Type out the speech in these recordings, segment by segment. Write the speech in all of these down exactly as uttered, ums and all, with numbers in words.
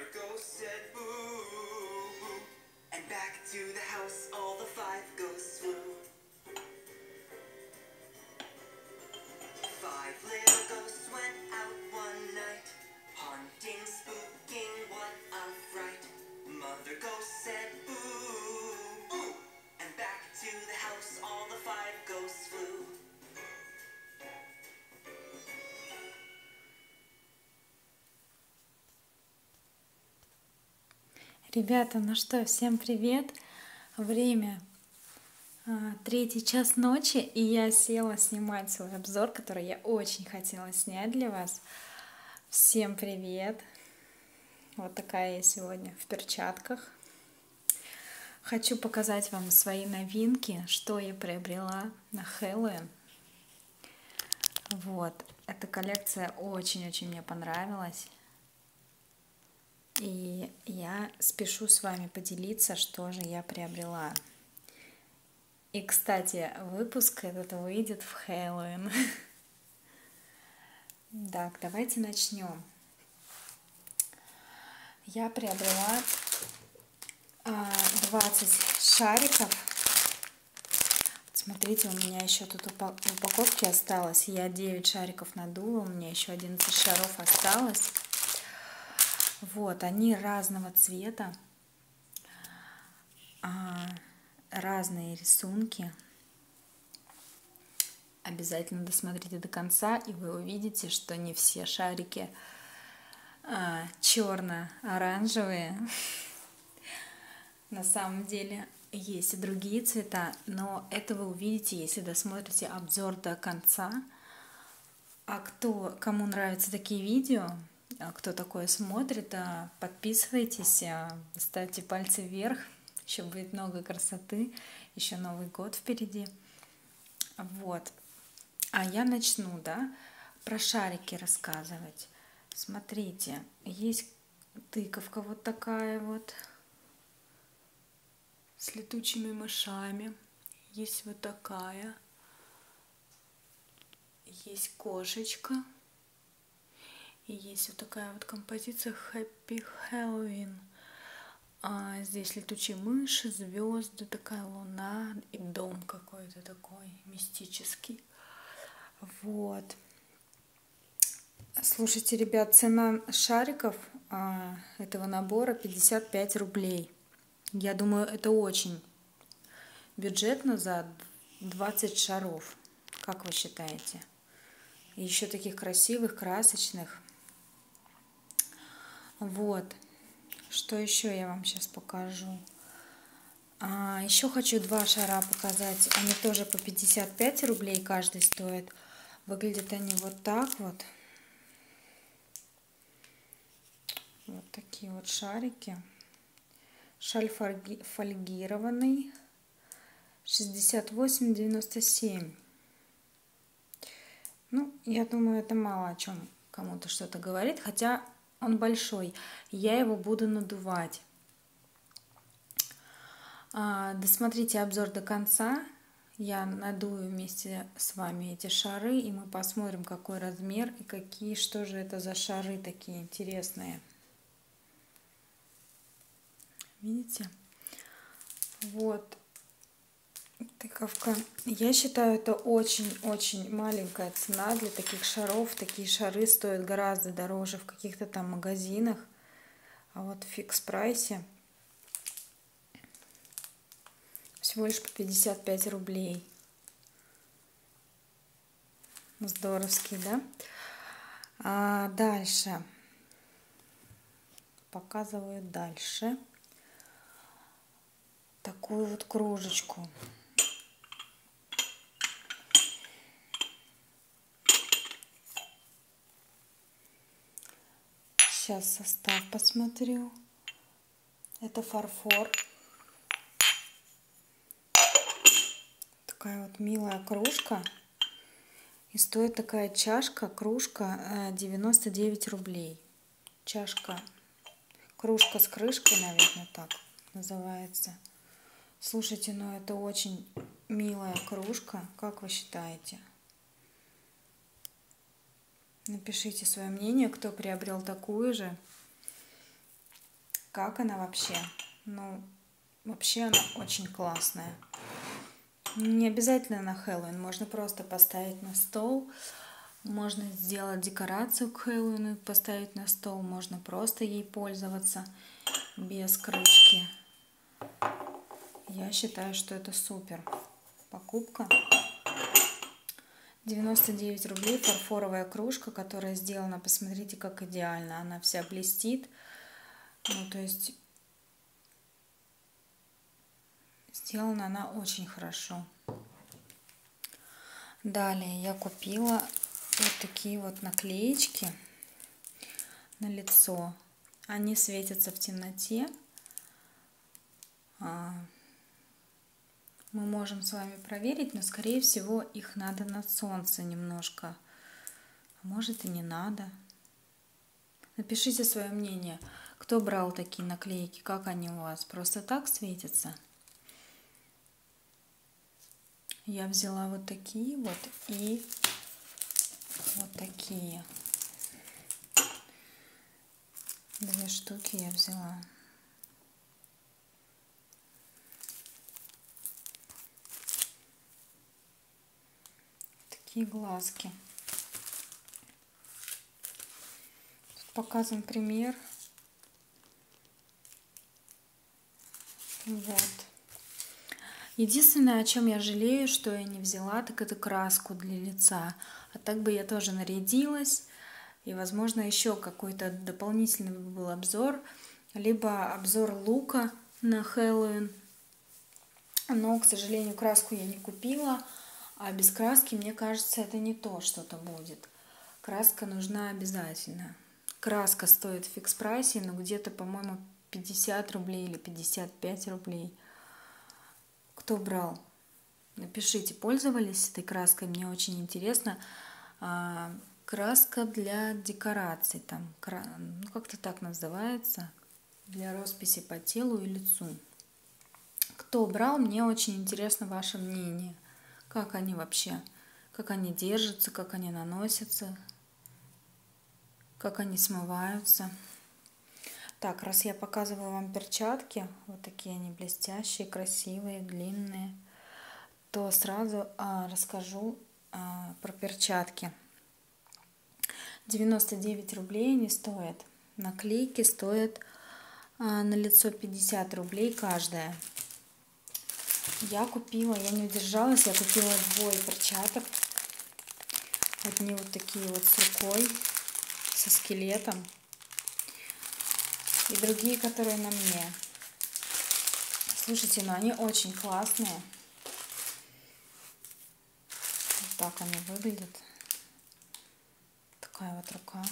Mother ghost said boo, boo, and back to the house all the five ghosts flew. Five little ghosts went out one night, haunting, spooking, what a fright. Mother ghost said boo, boo, and back to the house all the five ghosts flew. Ребята, ну что, всем привет! Время а, третий час ночи, и я села снимать свой обзор, который я очень хотела снять для вас. Всем привет! Вот такая я сегодня в перчатках. Хочу показать вам свои новинки, что я приобрела на Хэллоуин. Вот, эта коллекция очень-очень мне понравилась. И я спешу с вами поделиться, что же я приобрела. И, кстати, выпуск этот выйдет в Хэллоуин. Так, давайте начнем. Я приобрела двадцать шариков. Смотрите, у меня еще тут в упаковке осталось. Я девять шариков надула, у меня еще одиннадцать шаров осталось. Вот, они разного цвета, разные рисунки. Обязательно досмотрите до конца, и вы увидите, что не все шарики а, черно-оранжевые. На самом деле есть и другие цвета, но это вы увидите, если досмотрите обзор до конца. А кто, кому нравятся такие видео, кто такое смотрит, подписывайтесь, ставьте пальцы вверх, еще будет много красоты, еще Новый год впереди. Вот. А я начну, да, про шарики рассказывать. Смотрите, есть тыковка вот такая вот с летучими мышами, есть вот такая, есть кошечка. И есть вот такая вот композиция Happy Halloween. А здесь летучие мыши, звезды, такая луна и дом какой-то такой мистический. Вот. Слушайте, ребят, цена шариков а, этого набора пятьдесят пять рублей. Я думаю, это очень бюджетно за двадцать шаров. Как вы считаете? И еще таких красивых, красочных. Вот, что еще я вам сейчас покажу. А, еще хочу два шара показать. Они тоже по пятьдесят пять рублей каждый стоит. Выглядят они вот так вот. Вот такие вот шарики. Шаль фольгированный. шестьдесят восемь девяносто семь. Ну, я думаю, это мало о чем кому-то что-то говорит, хотя он большой. Я его буду надувать. А, досмотрите обзор до конца. Я надую вместе с вами эти шары, и мы посмотрим, какой размер и какие, что же это за шары такие интересные. Видите? Вот. Тыковка. Я считаю, это очень-очень маленькая цена для таких шаров. Такие шары стоят гораздо дороже в каких-то там магазинах. А вот в фикс-прайсе всего лишь по пятьдесят пять рублей. Здоровский, да? А дальше. Показываю дальше. Такую вот кружечку. Сейчас состав посмотрю. Это фарфор. Такая вот милая кружка. И стоит такая чашка, кружка девяносто девять рублей. Чашка, кружка с крышкой, наверное, так называется. Слушайте, ну это очень милая кружка. Как вы считаете? Напишите свое мнение, кто приобрел такую же. как она вообще? Ну, вообще она очень классная. Не обязательно на Хэллоуин, можно просто поставить на стол. Можно сделать декорацию к Хэллоуину, поставить на стол. Можно просто ей пользоваться без крышки. Я считаю, что это супер покупка. девяносто девять рублей фарфоровая кружка, которая сделана, посмотрите, как идеально. Она вся блестит. Ну, то есть сделана она очень хорошо. Далее я купила вот такие вот наклеечки на лицо. Они светятся в темноте. Мы можем с вами проверить, но скорее всего их надо на солнце немножко. А может и не надо. Напишите свое мнение. Кто брал такие наклейки? Как они у вас? Просто так светятся? Я взяла вот такие вот и вот такие. Две штуки я взяла. Такие глазки. Тут показан пример. Вот. Единственное, о чем я жалею, что я не взяла, так это краску для лица. А так бы я тоже нарядилась. И, возможно, еще какой-то дополнительный был обзор. Либо обзор лука на Хэллоуин. Но, к сожалению, краску я не купила. А без краски, мне кажется, это не то что-то будет. Краска нужна обязательно. Краска стоит в фикс-прайсе, но где-то, по-моему, пятьдесят рублей или пятьдесят пять рублей. Кто брал? Напишите, пользовались этой краской, мне очень интересно. А, краска для декораций, там, ну, как-то так называется, для росписи по телу и лицу. Кто брал, мне очень интересно ваше мнение. Как они вообще, как они держатся, как они наносятся, как они смываются. Так, раз я показываю вам перчатки, вот такие они блестящие, красивые, длинные, то сразу а, расскажу а, про перчатки. девяносто девять рублей они стоят. Наклейки стоят а, на лицо пятьдесят рублей каждая. Я купила, я не удержалась, я купила двое перчаток. Одни вот такие вот с рукой, со скелетом. И другие, которые на мне. Слушайте, ну они очень классные. Вот так они выглядят. Такая вот рука.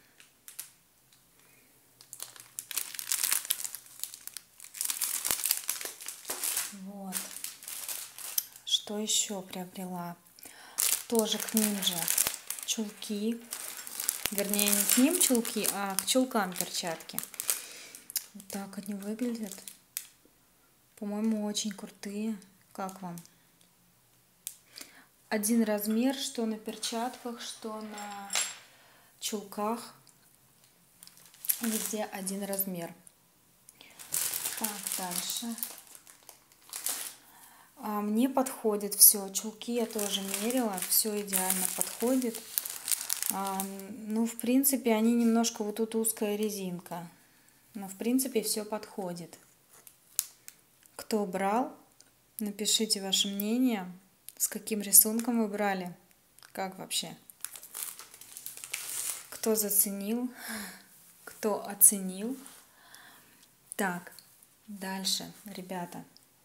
Вот. Что еще приобрела? Тоже к ним же чулки. Вернее, не к ним чулки, а к чулкам перчатки. Вот так они выглядят. По-моему, очень крутые. Как вам? Один размер, что на перчатках, что на чулках. Везде один размер. Так, дальше. А мне подходит все. Чулки я тоже мерила. Все идеально подходит. А, ну, в принципе, они немножко... Вот тут узкая резинка. Но, в принципе, все подходит. Кто брал, напишите ваше мнение. С каким рисунком вы брали? Как вообще? Кто заценил? Кто оценил? Так, дальше, ребята.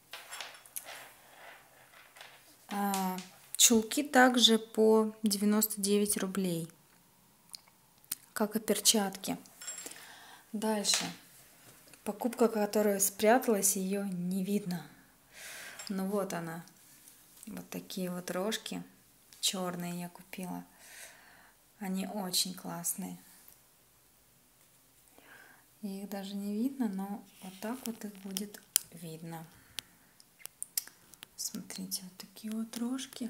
А, чулки также по девяносто девять рублей. Как и перчатки. Дальше. Покупка, которая спряталась, ее не видно. Ну вот она. Вот такие вот рожки черные я купила. Они очень классные. Их даже не видно, но вот так вот их будет видно. Смотрите, вот такие вот рожки.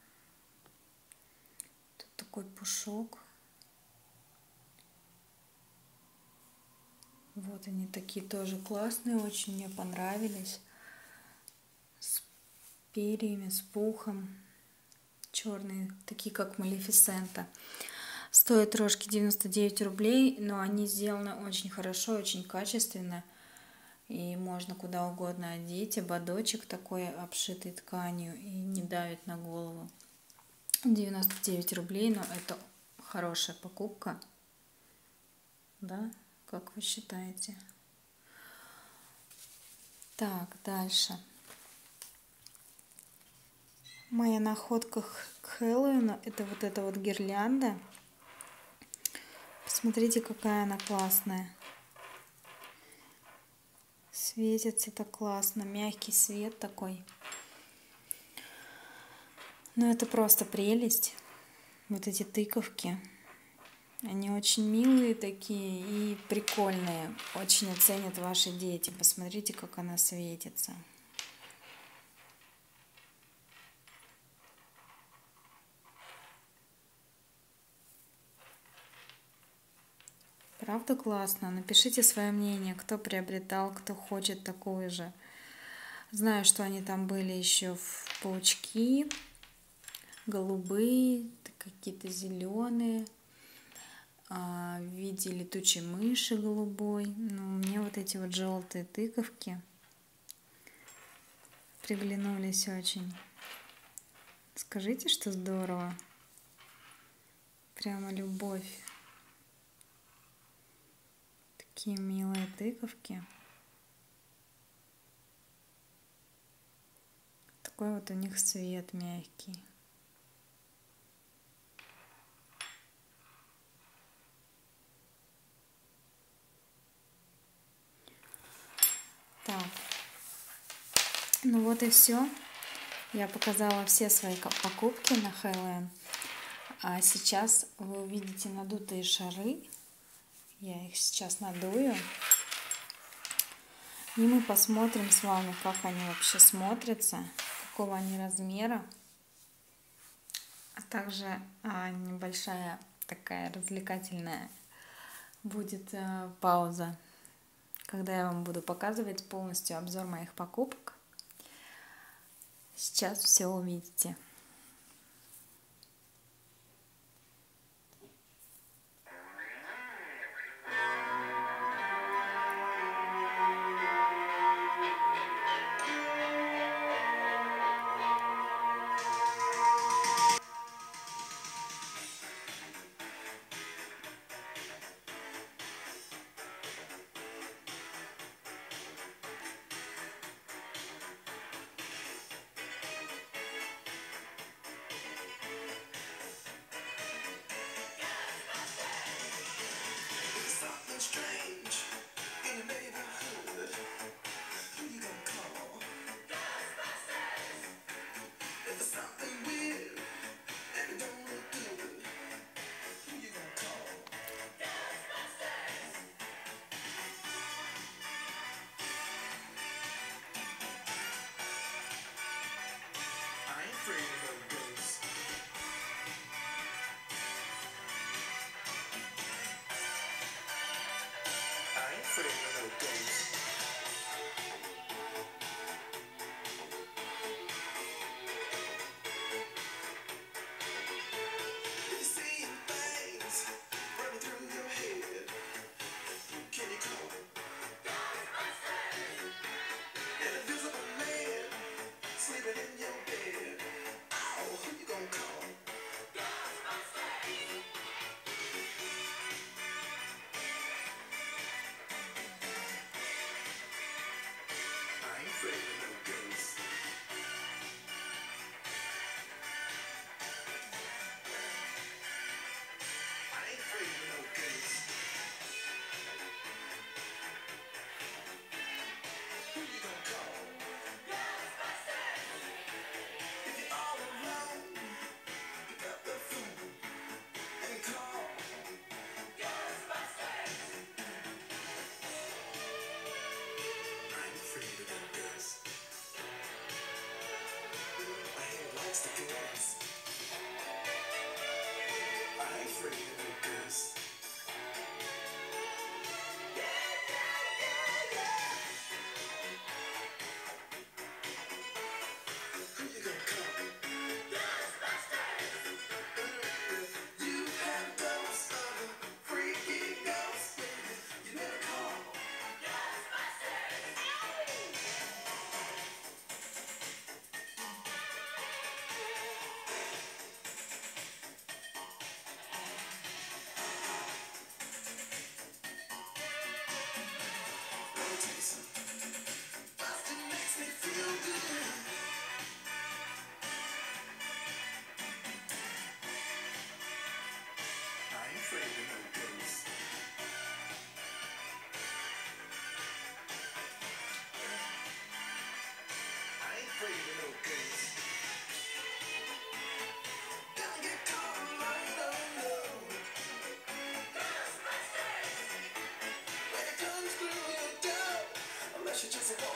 Тут такой пушок. Вот Вот они такие тоже классные, очень мне понравились. С перьями, с пухом. Черные, такие как Малефисента. Стоят рожки девяносто девять рублей, но они сделаны очень хорошо, очень качественно. И можно куда угодно одеть. Ободочек такой, обшитый тканью, и не давит на голову. девяносто девять рублей, но это хорошая покупка. Да? Как вы считаете? Так, дальше. Моя находка к Хэллоуину — это вот эта вот гирлянда. Посмотрите, какая она классная. Светится так классно, мягкий свет такой. Ну, это просто прелесть. Вот эти тыковки. Они очень милые такие и прикольные. Очень оценят ваши дети. Посмотрите, как она светится. Правда классно? Напишите свое мнение, кто приобретал, кто хочет такую же. Знаю, что они там были еще в паучки, голубые, какие-то зеленые, в виде летучей мыши голубой. Но мне вот эти вот желтые тыковки приглянулись очень. Скажите, что здорово. Прямо любовь. Такие милые тыковки. Такой вот у них цвет мягкий. Так. Ну вот и все. Я показала все свои покупки на Хэллоуин. А сейчас вы увидите надутые шары. Я их сейчас надую. И мы посмотрим с вами, как они вообще смотрятся, какого они размера. А также а, небольшая такая развлекательная будет а, пауза, когда я вам буду показывать полностью обзор моих покупок. Сейчас все увидите.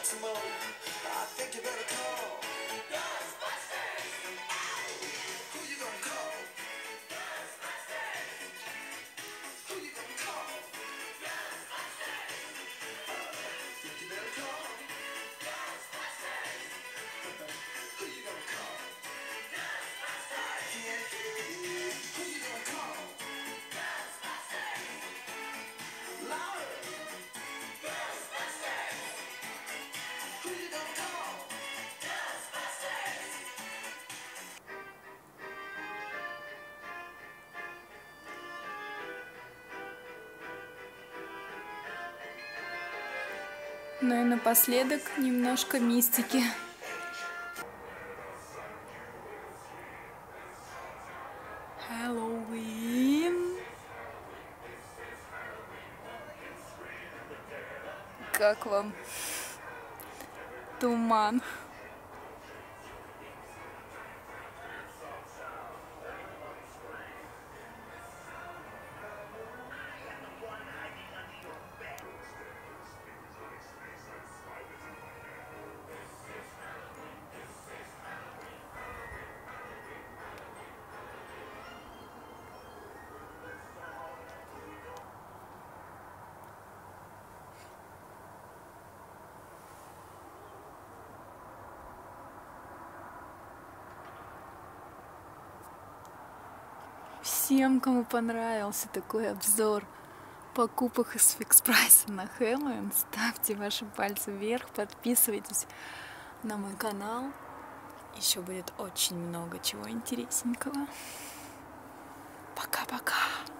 some more. I think you better call Ghostbusters. Who you gonna call? Ghostbusters. Who you gonna call? Ghostbusters. I think you better call Ghostbusters. Who you gonna call? Ghostbusters. I can't hear you. Who you gonna call? Ghostbusters. Louder. Ghostbusters. Who you gonna call? Ghostbusters. Ну и напоследок немножко мистики. Хэллоуин. Как вам туман? Всем, кому понравился такой обзор покупок из Фикс Прайса на Хэллоуин, ставьте ваши пальцы вверх, подписывайтесь на мой канал. Еще будет очень много чего интересненького. Пока-пока.